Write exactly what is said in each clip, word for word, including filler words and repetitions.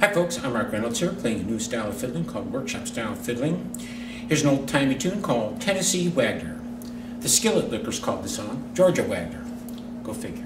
Hi folks, I'm Reynolds here, playing a new style of fiddling called workshop style fiddling. Here's an old-timey tune called Tennessee Wagoner. The Skillet Lickers called the song Georgia Wagoner. Go figure.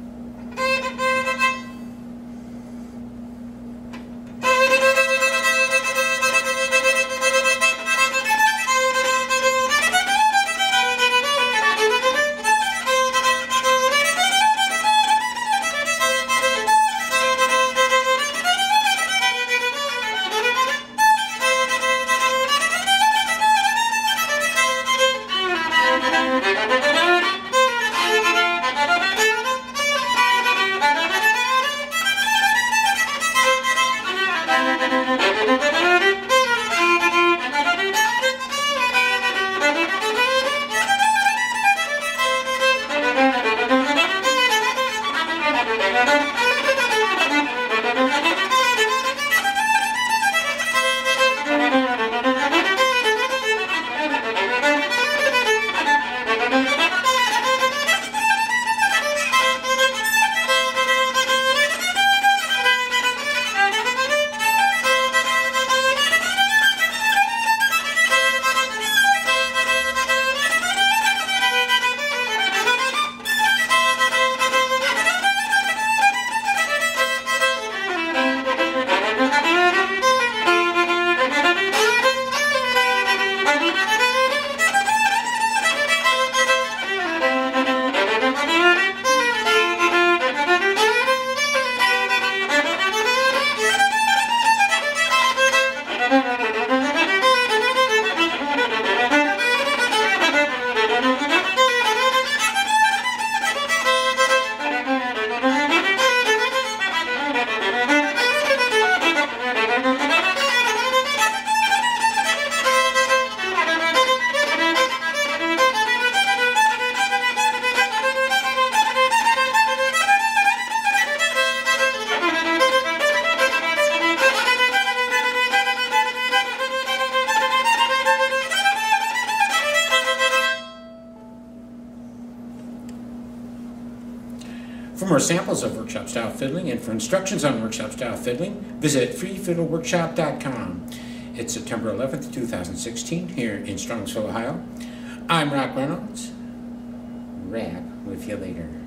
For more samples of workshop style fiddling and for instructions on workshop style fiddling, visit free fiddle workshop dot com. It's September eleventh, two thousand sixteen, here in Strongsville, Ohio. I'm Rock Reynolds. Rap with you later.